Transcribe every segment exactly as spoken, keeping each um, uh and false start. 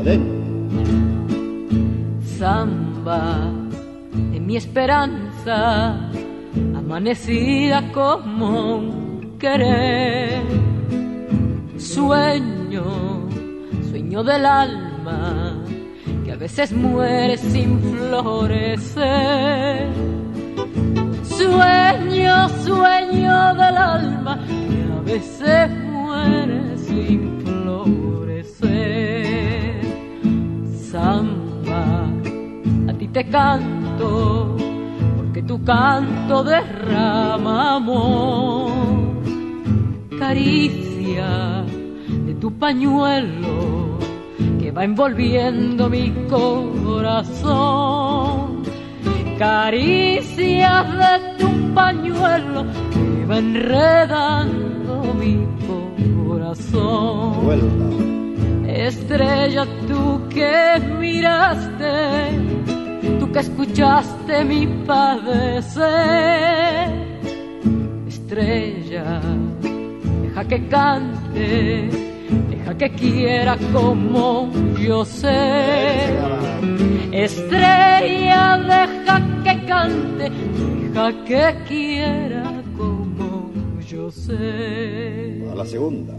Samba de mi esperanza, amanecida como un querer. Sueño, sueño del alma, que a veces muere sin florecer. Sueño, sueño del alma, que a veces muere sin florecer. Samba, a ti te canto, porque tu canto derrama amor. Caricia de tu pañuelo que va envolviendo mi corazón. Caricias de tu pañuelo que va enredando mi corazón. Vuelta. Estrella, tú que miraste, tú que escuchaste mi padecer. Estrella, deja que cante, deja que quiera como yo sé. Estrella, deja que cante, deja que quiera como yo sé. A la segunda.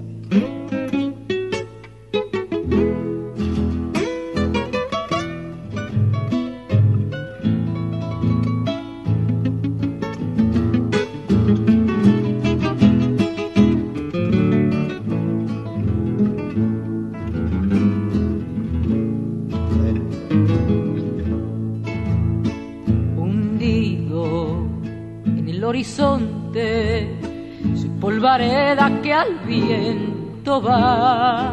Horizonte, soy polvareda que al viento va.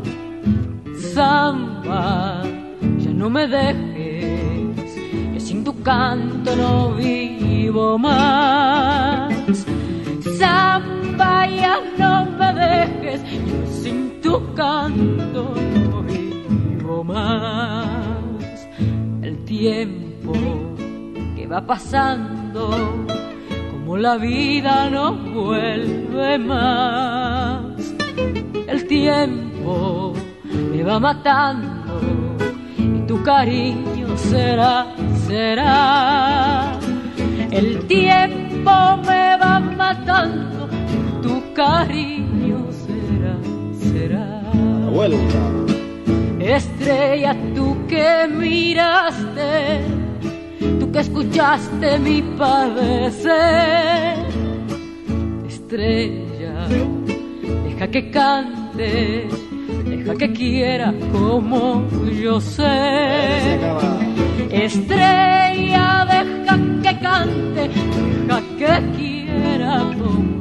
Samba, ya no me dejes, que sin tu canto no vivo más. Samba, ya no me dejes, yo sin tu canto no vivo más. El tiempo que va pasando, como la vida no vuelve más. El tiempo me va matando y tu cariño será, será. El tiempo me va matando y tu cariño será, será. La vuelta. Estrella, tú que miraste, tú que escuchaste mi padecer. Estrella, deja que cante, deja que quiera como yo sé. Estrella, deja que cante, deja que quiera como